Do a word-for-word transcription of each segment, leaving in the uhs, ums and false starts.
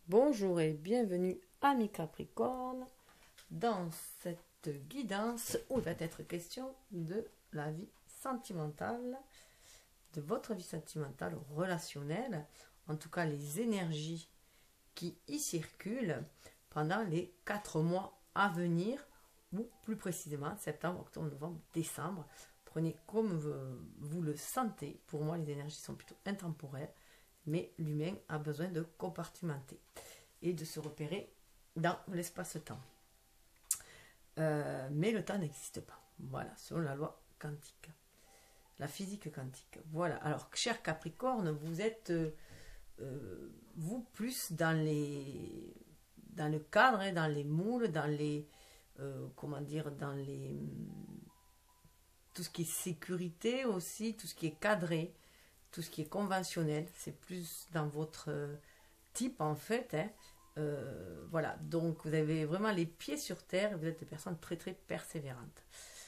Bonjour et bienvenue amis Capricorne dans cette guidance où il va être question de la vie sentimentale, de votre vie sentimentale ou relationnelle, en tout cas les énergies qui y circulent pendant les quatre mois à venir, ou plus précisément septembre, octobre, novembre, décembre. Prenez comme vous le sentez. Pour moi, les énergies sont plutôt intemporelles, mais l'humain a besoin de compartimenter et de se repérer dans l'espace-temps. Euh, mais le temps n'existe pas. Voilà, selon la loi quantique. La physique quantique. Voilà. Alors, cher Capricorne, vous êtes, euh, euh, vous, plus dans les... dans le cadre, hein, dans les moules, dans les... Euh, comment dire, dans les... tout ce qui est sécurité aussi, tout ce qui est cadré, tout ce qui est conventionnel. C'est plus dans votre euh, type, en fait, hein. Euh, voilà, donc vous avez vraiment les pieds sur terre et vous êtes des personnes très très persévérantes.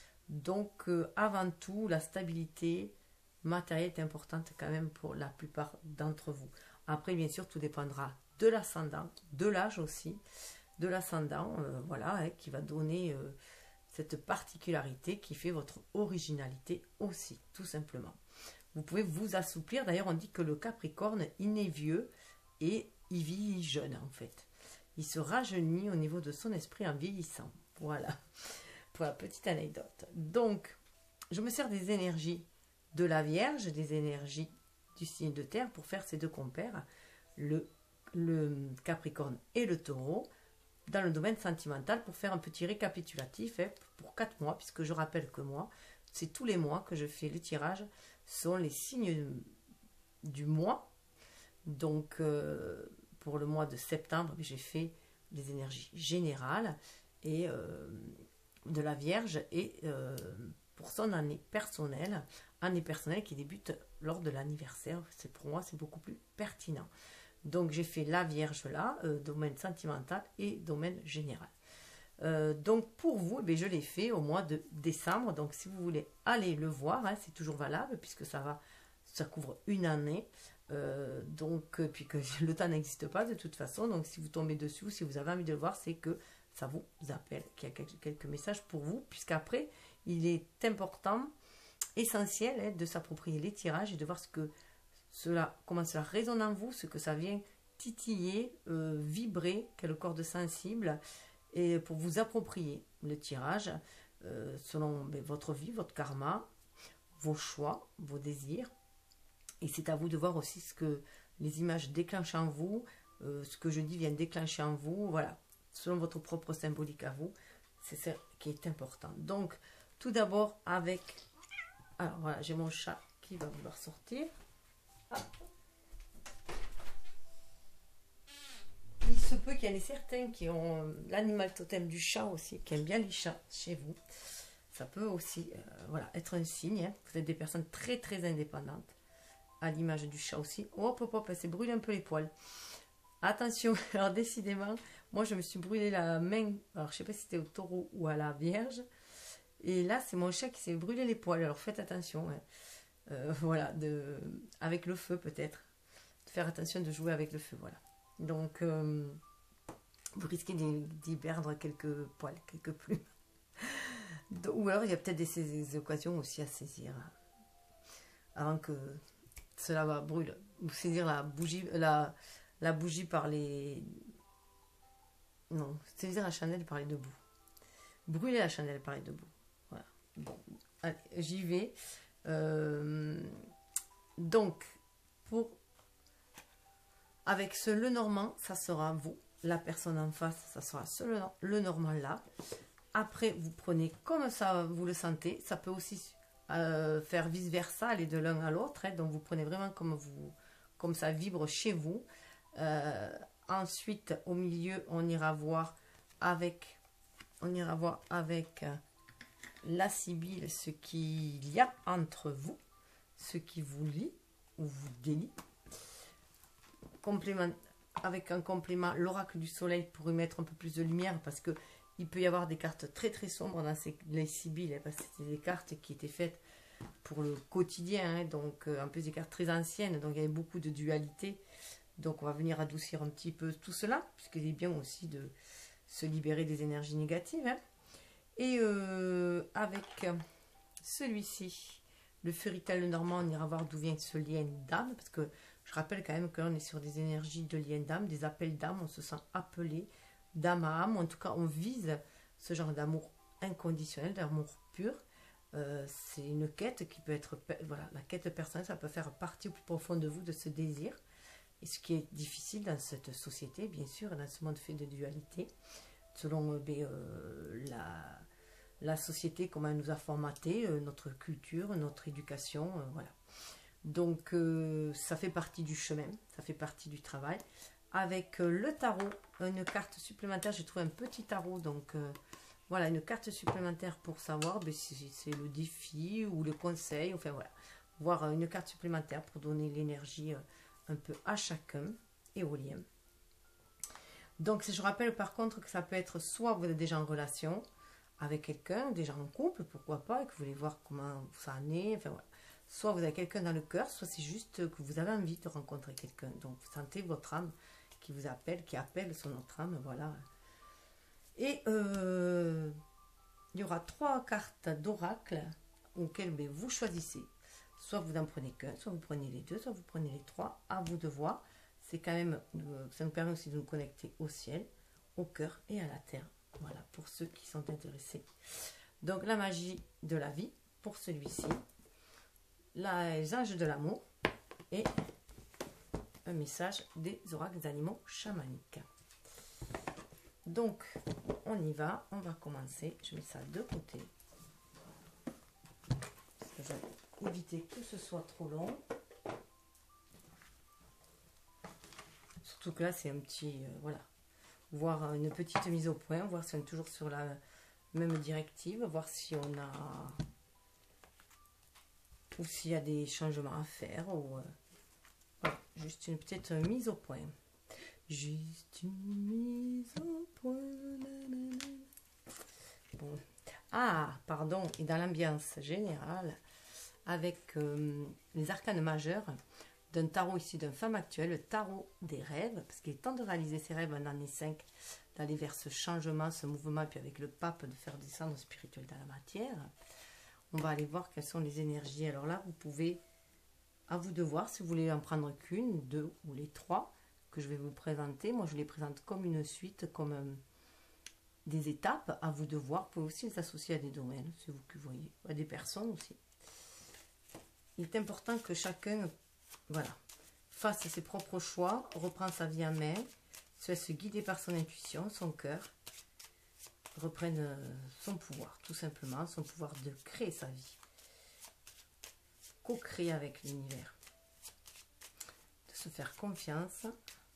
Donc euh, avant tout, la stabilité matérielle est importante quand même pour la plupart d'entre vous. Après, bien sûr, tout dépendra de l'ascendant, de l'âge aussi, de l'ascendant, euh, voilà, hein, qui va donner euh, cette particularité qui fait votre originalité aussi, tout simplement. Vous pouvez vous assouplir. D'ailleurs, on dit que le Capricorne, il naît vieux et il vieillit jeune en fait. Il se rajeunit au niveau de son esprit en vieillissant. Voilà, pour la petite anecdote. Donc, je me sers des énergies de la Vierge, des énergies du signe de terre pour faire ces deux compères, le, le Capricorne et le Taureau, dans le domaine sentimental pour faire un petit récapitulatif hein, pour quatre mois, puisque je rappelle que moi, c'est tous les mois que je fais le tirage, sont les signes du mois. Donc, euh, pour le mois de septembre, j'ai fait les énergies générales et euh, de la Vierge et euh, pour son année personnelle, année personnelle qui débute lors de l'anniversaire. C'est pour moi, c'est beaucoup plus pertinent. Donc, j'ai fait la Vierge là, euh, domaine sentimental et domaine général. Euh, donc, pour vous, eh bien, je l'ai fait au mois de décembre. Donc, si vous voulez aller le voir, hein, c'est toujours valable puisque ça va, ça couvre une année. Euh, donc, euh, puis que le temps n'existe pas de toute façon, donc si vous tombez dessus, si vous avez envie de le voir, c'est que ça vous appelle, qu'il y a quelques, quelques messages pour vous, puisqu'après, il est important, essentiel hein, de s'approprier les tirages et de voir ce que cela, comment cela résonne en vous, ce que ça vient titiller, euh, vibrer, quelle corde sensible, et pour vous approprier le tirage euh, selon ben, votre vie, votre karma, vos choix, vos désirs. Et c'est à vous de voir aussi ce que les images déclenchent en vous, euh, ce que je dis vient déclencher en vous, voilà, selon votre propre symbolique à vous, c'est ça qui est important. Donc, tout d'abord avec, alors voilà, j'ai mon chat qui va vouloir sortir. Ah. Il se peut qu'il y en ait certains qui ont l'animal totem du chat aussi, qui aiment bien les chats chez vous. Ça peut aussi, euh, voilà, être un signe, hein. Vous êtes des personnes très très indépendantes. À l'image du chat aussi. Hop, hop, hop, elle s'est brûlé un peu les poils. Attention, alors décidément, moi je me suis brûlé la main, alors je sais pas si c'était au taureau ou à la Vierge. Et là, c'est mon chat qui s'est brûlé les poils, alors faites attention. Hein. Euh, voilà, de, avec le feu peut-être. De faire attention de jouer avec le feu, voilà. Donc, euh, vous risquez d'y perdre quelques poils, quelques plumes. Ou alors, il y a peut-être des, des occasions aussi à saisir. Avant que cela va brûler, ou saisir la bougie, la, la bougie par les... Non, saisir la chandelle par les deux bouts. Brûler la chandelle par les deux bouts. Voilà. Bon, allez, j'y vais. Euh, donc, pour... Avec ce le normand, ça sera vous. La personne en face, ça sera ce le, le normand là. Après, vous prenez comme ça, vous le sentez. Ça peut aussi... Euh, faire vice versa, aller de l'un à l'autre, hein, donc vous prenez vraiment comme, vous, comme ça vibre chez vous. Euh, ensuite, au milieu, on ira voir avec, on ira voir avec euh, la Sibylle ce qu'il y a entre vous, ce qui vous lie ou vous délie. Complément, avec un complément, l'oracle du soleil pour y mettre un peu plus de lumière parce que il peut y avoir des cartes très très sombres dans ces, les Sibylles, hein, parce que c'était des cartes qui étaient faites pour le quotidien, hein, donc euh, en plus des cartes très anciennes, donc il y avait beaucoup de dualité. Donc on va venir adoucir un petit peu tout cela, puisqu'il est bien aussi de se libérer des énergies négatives. Hein. Et euh, avec celui-ci, le Furitel normand, on ira voir d'où vient ce lien d'âme, parce que je rappelle quand même que là on est sur des énergies de lien d'âme, des appels d'âme, on se sent appelé d'âme à âme, en tout cas on vise ce genre d'amour inconditionnel, d'amour pur. Euh, c'est une quête qui peut être, voilà, la quête personnelle, ça peut faire partie au plus profond de vous de ce désir. Et ce qui est difficile dans cette société, bien sûr, dans ce monde fait de dualité, selon euh, euh, la, la société, comment elle nous a formaté, euh, notre culture, notre éducation, euh, voilà. Donc, euh, ça fait partie du chemin, ça fait partie du travail. Avec euh, le tarot, une carte supplémentaire, j'ai trouvé un petit tarot, donc euh, voilà, une carte supplémentaire pour savoir ben, si c'est le défi ou le conseil, enfin voilà, voir euh, une carte supplémentaire pour donner l'énergie euh, un peu à chacun et au lien. Donc, je rappelle par contre que ça peut être soit vous êtes déjà en relation avec quelqu'un, déjà en couple, pourquoi pas, et que vous voulez voir comment ça en est, enfin voilà. Soit vous avez quelqu'un dans le cœur, soit c'est juste que vous avez envie de rencontrer quelqu'un. Donc, vous sentez votre âme qui vous appelle, qui appelle son autre âme, voilà. Et euh, il y aura trois cartes d'oracle auxquelles ben, vous choisissez. Soit vous n'en prenez qu'un, soit vous prenez les deux, soit vous prenez les trois, à vous de voir. C'est quand même, ça nous permet aussi de nous connecter au ciel, au cœur et à la terre. Voilà, pour ceux qui sont intéressés. Donc, la magie de la vie, pour celui-ci. Les anges de l'amour et un message des oracles des animaux chamaniques. Donc, on y va. On va commencer. Je mets ça de côté. Parce que je vais éviter que ce soit trop long. Surtout que là, c'est un petit... Euh, voilà. Voir une petite mise au point. Voir si on est toujours sur la même directive. Voir si on a... ou s'il y a des changements à faire. Ou, euh, voilà. Juste une petite mise au point. Juste une mise au point. Bon. Ah, pardon. Et dans l'ambiance générale, avec euh, les arcanes majeurs d'un tarot ici d'une femme actuelle, le tarot des rêves, parce qu'il est temps de réaliser ses rêves en année cinq, d'aller vers ce changement, ce mouvement, puis avec le pape, de faire descendre le spirituel dans la matière. On va aller voir quelles sont les énergies. Alors là, vous pouvez, à vous de voir, si vous voulez en prendre qu'une, deux ou les trois, que je vais vous présenter. Moi, je les présente comme une suite, comme euh, des étapes. À vous de voir. Vous pouvez aussi les associer à des domaines, c'est vous qui voyez, à des personnes aussi. Il est important que chacun, voilà, fasse ses propres choix, reprend sa vie en main, se laisse guider par son intuition, son cœur, reprenne euh, son pouvoir, tout simplement, son pouvoir de créer sa vie, co-créer avec l'univers, de se faire confiance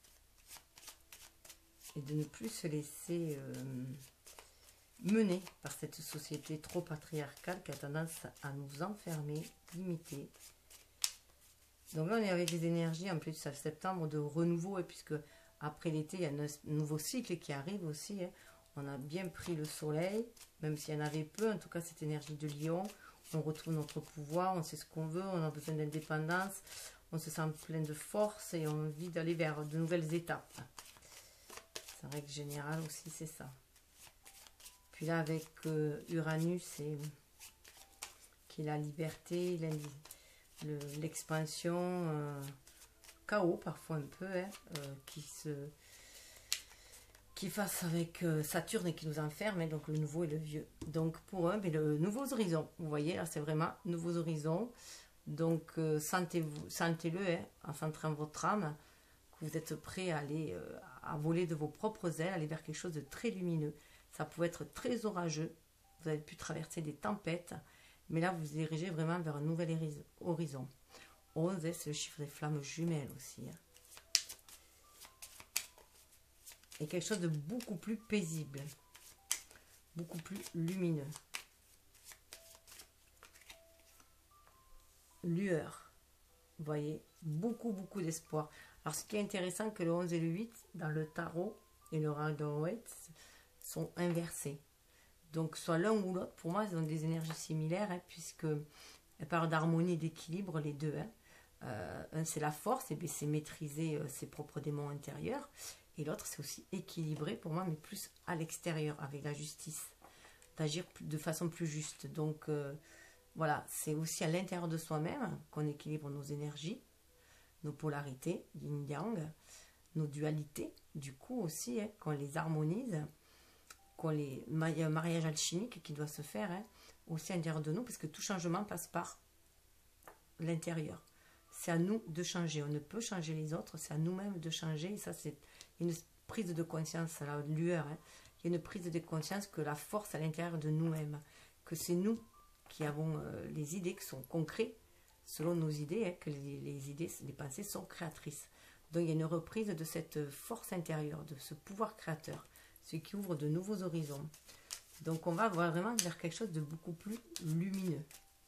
et de ne plus se laisser euh, mener par cette société trop patriarcale qui a tendance à nous enfermer, limiter. Donc là, on est avec des énergies en plus de septembre de renouveau, et puisque après l'été, il y a un nouveau cycle qui arrive aussi. Hein. On a bien pris le soleil, même s'il y en avait peu, en tout cas cette énergie de lion. On retrouve notre pouvoir, on sait ce qu'on veut, on a besoin d'indépendance, on se sent plein de force et on a envie d'aller vers de nouvelles étapes. C'est en règle générale aussi, c'est ça. Puis là, avec euh, Uranus, et, qui est la liberté, l'expansion, euh, chaos parfois un peu, hein, euh, qui se... qui fasse avec euh, Saturne et qui nous enferme, hein, donc le nouveau et le vieux. Donc pour eux, mais le nouveaux horizons, vous voyez, là c'est vraiment nouveaux horizons. Donc euh, sentez-vous, sentez-le, hein, en centrant votre âme, que vous êtes prêt à aller, euh, à voler de vos propres ailes, aller vers quelque chose de très lumineux. Ça pouvait être très orageux, vous avez pu traverser des tempêtes, mais là vous vous dirigez vraiment vers un nouvel horizon. onze, c'est le chiffre des flammes jumelles aussi. Hein. Et quelque chose de beaucoup plus paisible, beaucoup plus lumineux. Lueur, vous voyez, beaucoup, beaucoup d'espoir. Alors, ce qui est intéressant, que le onze et le huit, dans le tarot et le Rider-Waite, sont inversés. Donc, soit l'un ou l'autre, pour moi, ils ont des énergies similaires, hein, puisque elles parlent d'harmonie et d'équilibre, les deux. Hein. Euh, un, c'est la force, et bien c'est maîtriser euh, ses propres démons intérieurs. Et l'autre, c'est aussi équilibrer pour moi, mais plus à l'extérieur, avec la justice, d'agir de façon plus juste. Donc euh, voilà, c'est aussi à l'intérieur de soi-même qu'on équilibre nos énergies, nos polarités, yin-yang, nos dualités, du coup aussi, hein, qu'on les harmonise, qu'on les... il y a un mariage alchimique qui doit se faire, hein, aussi à l'intérieur de nous, parce que tout changement passe par l'intérieur. C'est à nous de changer. On ne peut changer les autres, c'est à nous-mêmes de changer. Et ça, c'est une prise de conscience, la lueur. Hein. Il y a une prise de conscience que la force à l'intérieur de nous-mêmes, que c'est nous qui avons euh, les idées qui sont concrètes, selon nos idées, hein, que les, les idées, les pensées sont créatrices. Donc il y a une reprise de cette force intérieure, de ce pouvoir créateur, ce qui ouvre de nouveaux horizons. Donc on va vraiment vers quelque chose de beaucoup plus lumineux.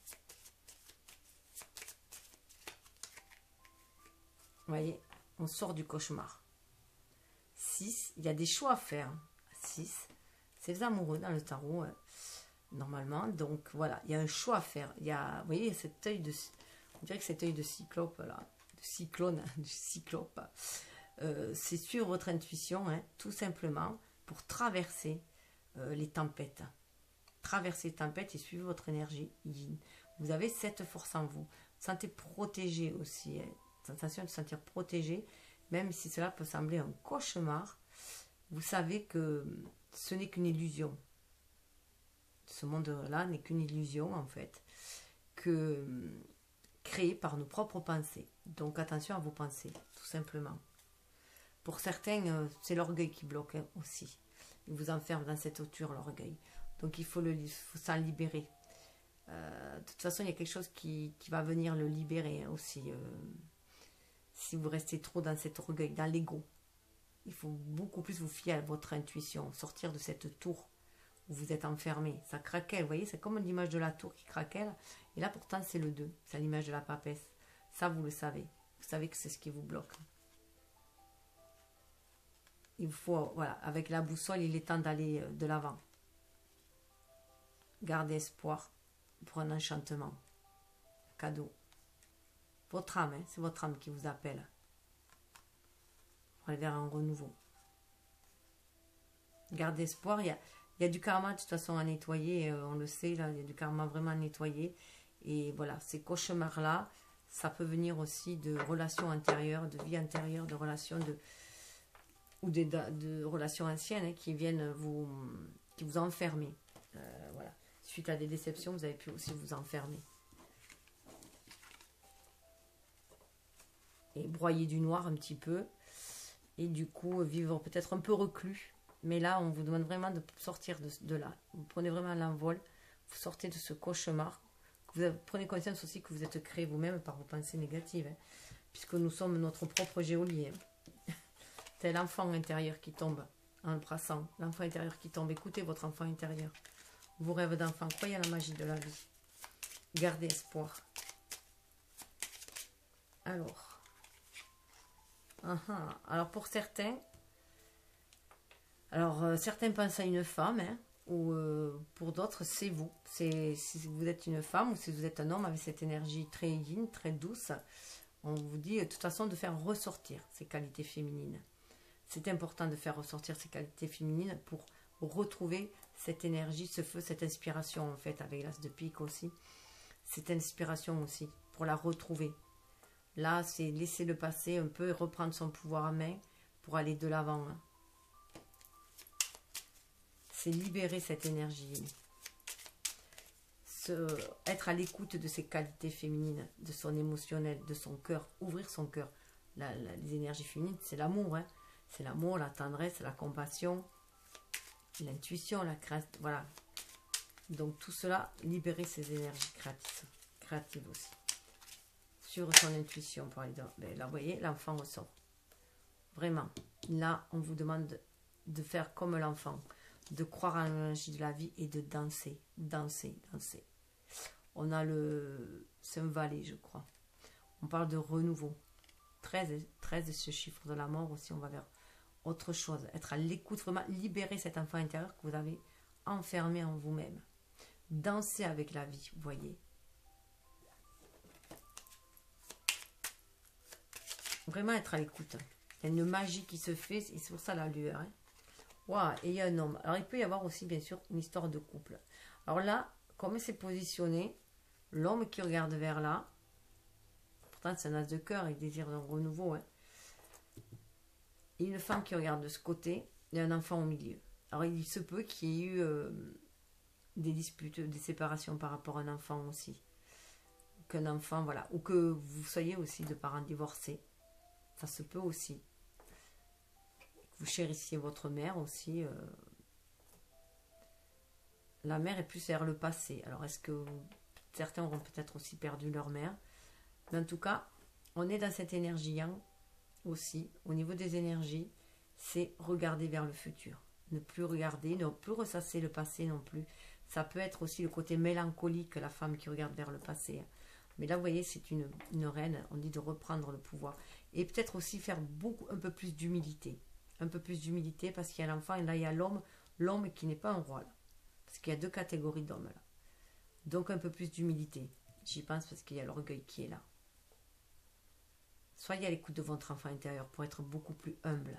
Vous voyez, on sort du cauchemar. six, il y a des choix à faire. six, c'est les amoureux dans le tarot, hein, normalement. Donc voilà, il y a un choix à faire. Il y a, vous voyez, cet œil de, on dirait que cet œil de cyclope, là, de cyclone, du cyclope, euh, c'est suivre votre intuition, hein, tout simplement, pour traverser euh, les tempêtes. Traverser les tempêtes et suivre votre énergie yin. Vous avez cette force en vous. Vous sentez protégé aussi, hein. Sensation de se sentir protégé, même si cela peut sembler un cauchemar, vous savez que ce n'est qu'une illusion. Ce monde-là n'est qu'une illusion, en fait, que créée par nos propres pensées. Donc attention à vos pensées, tout simplement. Pour certains, c'est l'orgueil qui bloque, hein, aussi. Il vous enferme dans cette hauteur, l'orgueil. Donc il faut, le, il faut s'en libérer. Euh, de toute façon, il y a quelque chose qui, qui va venir le libérer, hein, aussi. Euh, si vous restez trop dans cet orgueil, dans l'ego. Il faut beaucoup plus vous fier à votre intuition, sortir de cette tour où vous êtes enfermé. Ça craquelle, vous voyez, c'est comme l'image de la tour qui craquelle. Et là, pourtant, c'est le deux. C'est l'image de la papesse. Ça, vous le savez. Vous savez que c'est ce qui vous bloque. Il vous faut, voilà, avec la boussole, il est temps d'aller de l'avant. Gardez espoir pour un enchantement. Cadeau. Votre âme, hein, c'est votre âme qui vous appelle. Pour aller vers un renouveau. Gardez espoir. Il y a, il y a du karma de toute façon à nettoyer. Euh, on le sait, là, il y a du karma vraiment à nettoyer. Et voilà, ces cauchemars-là, ça peut venir aussi de relations intérieures, de vie intérieure, de relations de ou de, de, de relations anciennes, hein, qui viennent vous, qui vous enfermer. Euh, voilà. Suite à des déceptions, vous avez pu aussi vous enfermer. Et broyer du noir un petit peu. Et du coup, vivre peut-être un peu reclus. Mais là, on vous demande vraiment de sortir de, de là. Vous prenez vraiment l'envol. Vous sortez de ce cauchemar. Vous avez, prenez conscience aussi que vous êtes créé vous-même par vos pensées négatives. Hein, puisque nous sommes notre propre géolier. Hein. C'est l'enfant intérieur qui tombe en le brassant. L'enfant intérieur qui tombe. Écoutez votre enfant intérieur. Vos rêves d'enfant. Croyez à la magie de la vie. Gardez espoir. Alors... Uh-huh. Alors pour certains, alors euh, certains pensent à une femme, hein, ou euh, pour d'autres c'est vous. C'est si vous êtes une femme ou si vous êtes un homme avec cette énergie très yin, très douce, on vous dit de toute façon de faire ressortir ces qualités féminines. C'est important de faire ressortir ces qualités féminines pour retrouver cette énergie, ce feu, cette inspiration en fait avec l'as de pique aussi. Cette inspiration aussi pour la retrouver. Là, c'est laisser le passé un peu et reprendre son pouvoir en main pour aller de l'avant. Hein. C'est libérer cette énergie. Se, être à l'écoute de ses qualités féminines, de son émotionnel, de son cœur. Ouvrir son cœur. La, la, les énergies féminines, c'est l'amour. Hein. C'est l'amour, la tendresse, la compassion, l'intuition, la création. Voilà. Donc tout cela, libérer ses énergies créatives, créatives aussi. Sur son intuition pour aller dans... Là, vous voyez, l'enfant ressort. Vraiment. Là, on vous demande de, de faire comme l'enfant. De croire à la magie de la vie et de danser. Danser, danser. On a le... C'est un valet, je crois. On parle de renouveau. treize, treize, ce chiffre de la mort aussi, on va vers autre chose. Être à l'écoute, vraiment libérer cet enfant intérieur que vous avez enfermé en vous-même. Danser avec la vie, vous voyez. Vraiment être à l'écoute. Il y a une magie qui se fait, et c'est pour ça la lueur. Hein. Wow, et il y a un homme. Alors il peut y avoir aussi bien sûr une histoire de couple. Alors là, comme c'est positionné, l'homme qui regarde vers là, pourtant c'est un as de cœur, il désire un renouveau. Hein. Et une femme qui regarde de ce côté, il y a un enfant au milieu. Alors il se peut qu'il y ait eu euh, des disputes, des séparations par rapport à un enfant aussi. Qu'un enfant, voilà. Ou que vous soyez aussi de parents divorcés. Ça se peut aussi. Vous chérissiez votre mère aussi. Euh... La mère est plus vers le passé. Alors est-ce que certains auront peut-être aussi perdu leur mère? Mais en tout cas, on est dans cette énergie yang aussi. Au niveau des énergies, c'est regarder vers le futur. Ne plus regarder, ne plus ressasser le passé non plus. Ça peut être aussi le côté mélancolique, la femme qui regarde vers le passé. Mais là, vous voyez, c'est une, une reine. On dit de reprendre le pouvoir. Et peut-être aussi faire beaucoup, un peu plus d'humilité. Un peu plus d'humilité parce qu'il y a l'enfant et là, il y a l'homme. L'homme qui n'est pas un roi, là. Parce qu'il y a deux catégories d'hommes, là. Donc, un peu plus d'humilité. J'y pense parce qu'il y a l'orgueil qui est là. Soyez à l'écoute de votre enfant intérieur pour être beaucoup plus humble.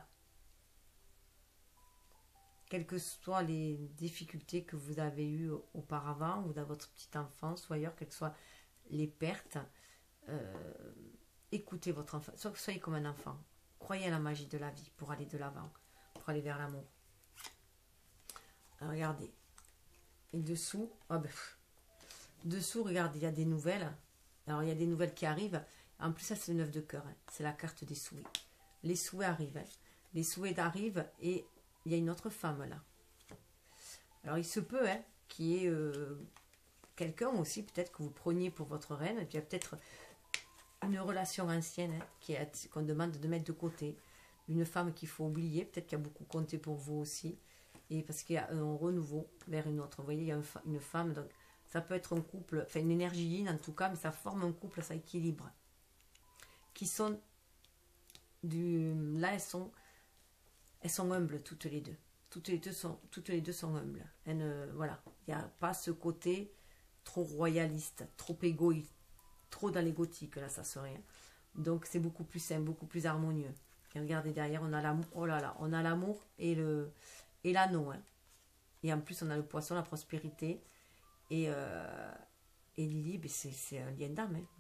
Quelles que soient les difficultés que vous avez eues auparavant ou dans votre petite enfance ou ailleurs, quelles que soient les pertes, euh, écoutez votre enfant. Soit que soyez comme un enfant. Croyez à la magie de la vie pour aller de l'avant, pour aller vers l'amour. Regardez. Et dessous, oh ben, dessous, regardez, il y a des nouvelles. Alors, il y a des nouvelles qui arrivent. En plus, ça, c'est le neuf de cœur. Hein. C'est la carte des souhaits. Les souhaits arrivent. Hein. Les souhaits arrivent et il y a une autre femme là. Alors, il se peut hein, qu'il y ait euh, quelqu'un aussi, peut-être que vous preniez pour votre reine. Et puis, il y a peut-être une relation ancienne hein, qui est, qu'on demande de mettre de côté. Une femme qu'il faut oublier. Peut-être qu'il y a beaucoup compté pour vous aussi. Et parce qu'il y a un renouveau vers une autre. Vous voyez, il y a une femme. Donc, ça peut être un couple, enfin une énergie yin en tout cas, mais ça forme un couple, ça équilibre. Qui sont du. Là, elles sont. Elles sont humbles toutes les deux. Toutes les deux sont, toutes les deux sont humbles. Elles ne, voilà. Il n'y a pas ce côté trop royaliste, trop égoïste, trop dans l'égotique, là, ça serait. Donc, c'est beaucoup plus simple, beaucoup plus harmonieux. Et regardez derrière, on a l'amour. Oh là là, on a l'amour et le et l'anneau. Hein. Et en plus, on a le poisson, la prospérité. Et, euh, et Lily, ben c'est un lien d'âme. Hein.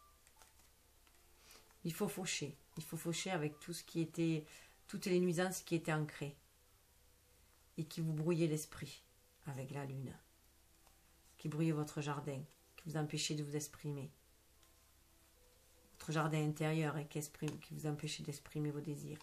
Il faut faucher. Il faut faucher avec tout ce qui était, toutes les nuisances qui étaient ancrées. Et qui vous brouillaient l'esprit avec la lune. Qui brouillaient votre jardin. Qui vous empêchaient de vous exprimer. Votre jardin intérieur hein, qui, exprime, qui vous empêchait d'exprimer vos désirs.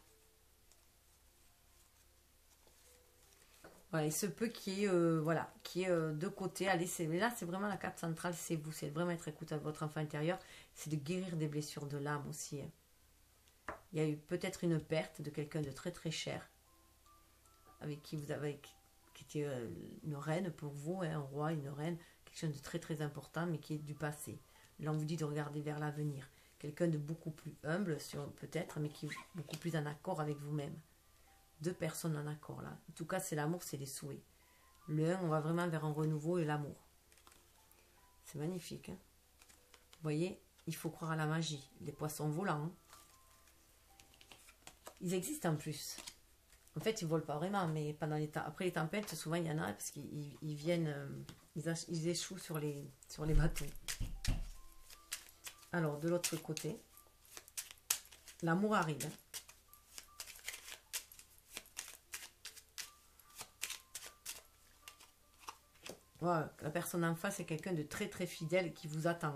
Voilà, il se peut qu'il y ait, euh, voilà, qu'il y ait euh, deux côtés. Allez, mais là, c'est vraiment la carte centrale, c'est vous. C'est vraiment être écoute à votre enfant intérieur. C'est de guérir des blessures de l'âme aussi. Hein. Il y a eu peut-être une perte de quelqu'un de très très cher. Avec qui vous avez... Qui était euh, une reine pour vous, hein, un roi, une reine. Quelque chose de très très important, mais qui est du passé. Là, on vous dit de regarder vers l'avenir. Quelqu'un de beaucoup plus humble, peut-être, mais qui est beaucoup plus en accord avec vous-même. Deux personnes en accord là. En tout cas, c'est l'amour, c'est les souhaits. Le un, on va vraiment vers un renouveau et l'amour. C'est magnifique. Hein, vous voyez, il faut croire à la magie. Les poissons volants. Hein. Ils existent en plus. En fait, ils ne volent pas vraiment, mais pendant les temps. Après les tempêtes, souvent il y en a parce qu'ils ils viennent, euh, ils, ils échouent sur les, sur les bateaux. Alors, de l'autre côté, l'amour arrive. Hein. Voilà, la personne en face est quelqu'un de très très fidèle qui vous attend.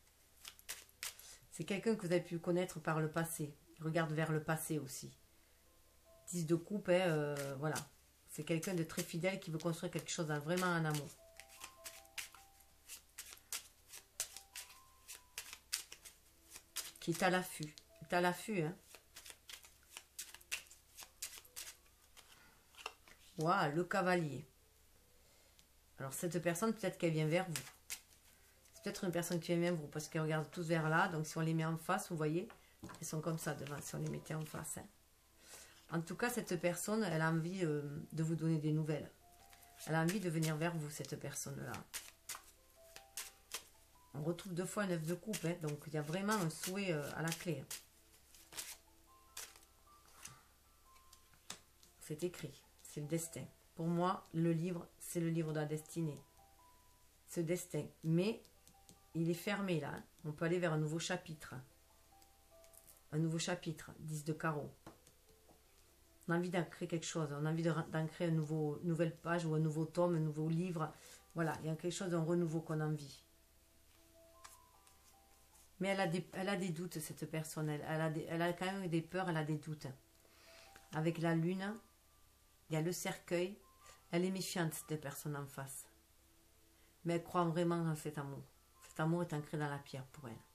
C'est quelqu'un que vous avez pu connaître par le passé. Il regarde vers le passé aussi. dix de coupe, hein, euh, voilà. C'est quelqu'un de très fidèle qui veut construire quelque chose vraiment en amour. Qui est à l'affût. Il est à l'affût, hein. Waouh, le cavalier. Alors, cette personne, peut-être qu'elle vient vers vous. C'est peut-être une personne qui vient vers vous, parce qu'elle regarde tous vers là. Donc, si on les met en face, vous voyez, elles sont comme ça devant, si on les mettait en face. Hein. En tout cas, cette personne, elle a envie euh, de vous donner des nouvelles. Elle a envie de venir vers vous, cette personne-là. On retrouve deux fois un neuf de coupe, hein, donc il y a vraiment un souhait euh, à la clé. Hein. c'est écrit, c'est le destin. Pour moi, le livre, c'est le livre de la destinée. Ce destin. Mais il est fermé là. On peut aller vers un nouveau chapitre. Un nouveau chapitre, dix de carreau. On a envie d'en créer quelque chose. On a envie d'en créer une nouveau, nouvelle page ou un nouveau tome, un nouveau livre. Voilà, il y a quelque chose d'un renouveau qu'on a envie. Mais elle a des, elle a des doutes, cette personne. Elle, elle, a des, elle a quand même des peurs, elle a des doutes. Avec la lune, il y a le cercueil. Elle est méfiante, cette personne en face. Mais elle croit vraiment en cet amour. Cet amour est ancré dans la pierre pour elle.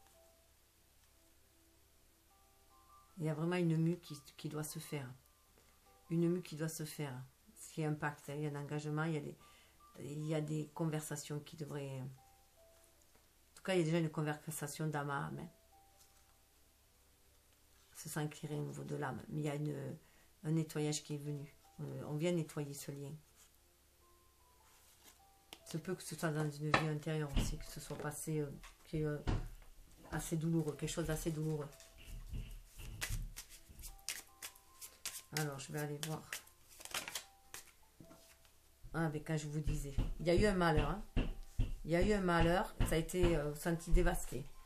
Il y a vraiment une mue qui, qui doit se faire. Une mue qui doit se faire. Ce qui impacte. Il y a un engagement, il y a des, il y a des conversations qui devraient... En tout cas, il y a déjà une conversation d'âme à âme. Se sent éclairé au niveau de l'âme. Mais il y a une, un nettoyage qui est venu. On vient nettoyer ce lien. Il se peut que ce soit dans une vie intérieure aussi, que ce soit passé euh, qui est, euh, assez douloureux, quelque chose d'assez douloureux. Alors, je vais aller voir. Ah, mais quand je vous disais, il y a eu un malheur. Hein. Il y a eu un malheur, ça a été euh, senti dévasté.